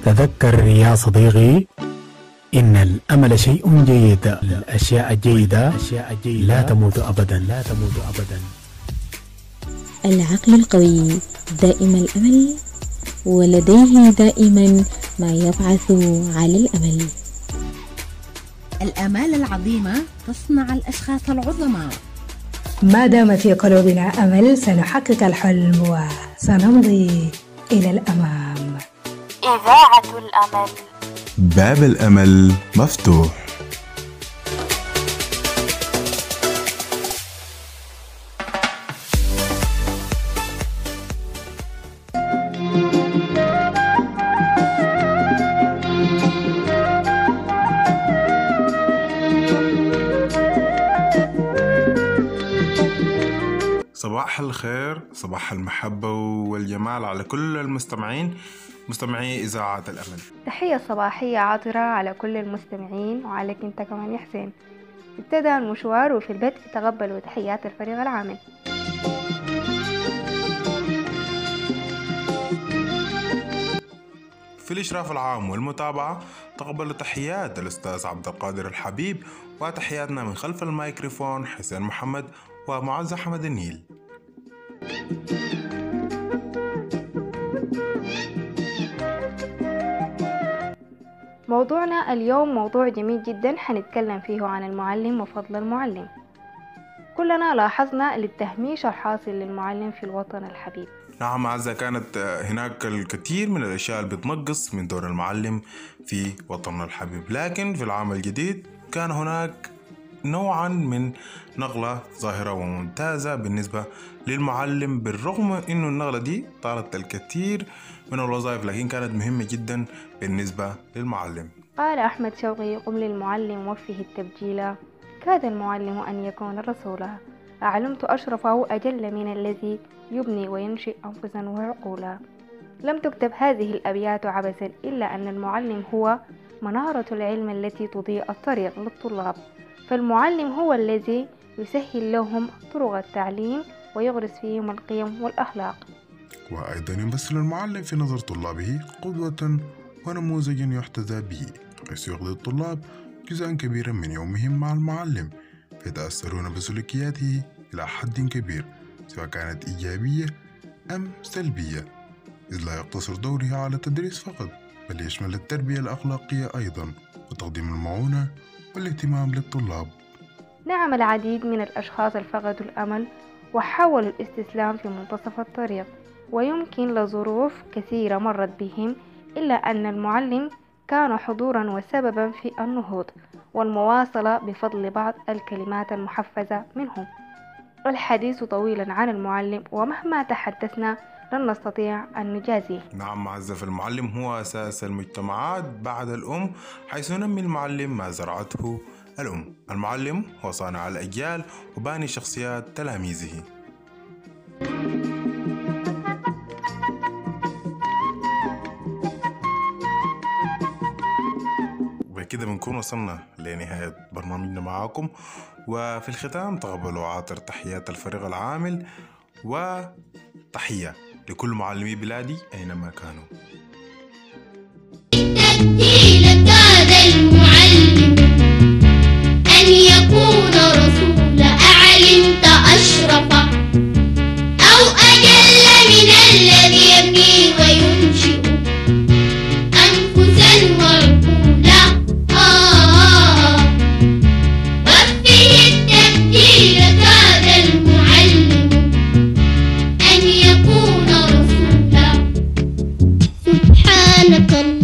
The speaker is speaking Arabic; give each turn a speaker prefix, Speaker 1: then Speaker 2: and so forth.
Speaker 1: تذكر يا صديقي إن الأمل شيء جيد، الأشياء الجيدة لا تموت أبدا، لا تموت أبدا.
Speaker 2: العقل القوي دائم الأمل، ولديه دائما ما يبعث على الأمل.
Speaker 3: الآمال العظيمة تصنع الأشخاص العظماء.
Speaker 4: ما دام في قلوبنا أمل سنحقق الحلم وسنمضي إلى الأمام.
Speaker 5: إذاعة الأمل،
Speaker 6: باب الأمل مفتوح. صباح الخير، صباح المحبة والجمال على كل المستمعين، مستمعي إذاعة الأمل.
Speaker 7: تحية صباحية عاطرة على كل المستمعين وعليك انت كمان يا حسين. ابتدأ المشوار وفي البدء تقبلوا تحيات الفريق العامل.
Speaker 6: في الإشراف العام والمتابعة تقبلوا تحيات الأستاذ عبد القادر الحبيب، وتحياتنا من خلف الميكروفون حسين محمد ومعز أحمد النيل.
Speaker 7: موضوعنا اليوم موضوع جميل جدا، حنتكلم فيه عن المعلم وفضل المعلم. كلنا لاحظنا التهميش الحاصل للمعلم في الوطن الحبيب.
Speaker 6: نعم عزة، كانت هناك الكثير من الأشياء اللي بتنقص من دور المعلم في وطننا الحبيب، لكن في العام الجديد كان هناك نوعا من نقلة ظاهرة وممتازة بالنسبة للمعلم، بالرغم انه النقلة دي طالت الكثير من الوظائف لكن كانت مهمة جدا بالنسبة للمعلم.
Speaker 7: قال أحمد شوقي: قم للمعلم وفه التبجيل، كاد المعلم أن يكون رسولا، أعلمت أشرفه أجل من الذي يبني وينشئ أنفسا وعقولا. لم تكتب هذه الأبيات عبثا، إلا أن المعلم هو منارة العلم التي تضيء الطريق للطلاب، فالمعلم هو الذي يسهل لهم طرق التعليم ويغرس فيهم القيم والأخلاق.
Speaker 8: وأيضا يمثل المعلم في نظر طلابه قدوة ونموذج يحتذى به، حيث يقضي الطلاب جزءا كبيرا من يومهم مع المعلم، فيتأثرون بسلوكياته إلى حد كبير، سواء كانت إيجابية أم سلبية، إذ لا يقتصر دوره على التدريس فقط، بل يشمل التربية الأخلاقية أيضا وتقديم المعونة والاهتمام للطلاب.
Speaker 7: نعم، العديد من الأشخاص فقدوا الأمل وحاولوا الاستسلام في منتصف الطريق، ويمكن لظروف كثيرة مرت بهم، إلا أن المعلم كان حضورا وسببا في النهوض والمواصلة بفضل بعض الكلمات المحفزة منهم. الحديث طويلا عن المعلم، ومهما تحدثنا لن نستطيع أن نجازيه.
Speaker 6: نعم معزة، المعلم هو أساس المجتمعات بعد الأم، حيث ينمي المعلم ما زرعته الأم. المعلم هو صانع الأجيال وباني شخصيات تلاميذه. وبكده بنكون وصلنا لنهاية برنامجنا معاكم، وفي الختام تقبلوا عاطر تحيات الفريق العامل، وتحية لكل معلمي بلادي أينما كانوا.
Speaker 9: أن يكون رسول أعلمت أشرف أو أجل من الذي يبني وينشئ أنفسا وعقولا. وفه التبجيل، كاد المعلم أن يكون رسولا. سبحانك